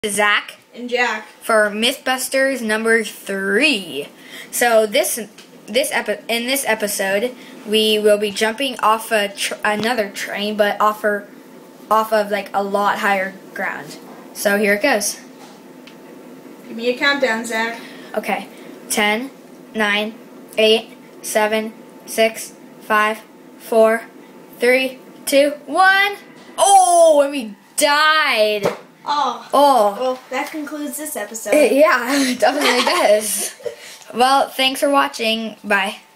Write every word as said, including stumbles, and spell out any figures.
Zach and Jack for MythBusters number three. So this this epi in this episode, we will be jumping off a tr another train, but off a, off of like a lot higher ground. So here it goes. Give me a countdown, Zach. Okay, ten, nine, eight, seven, six, five, four, three, two, one. Oh, and we died. Oh. Oh. Well, that concludes this episode. It, yeah, it definitely does. Well, thanks for watching. Bye.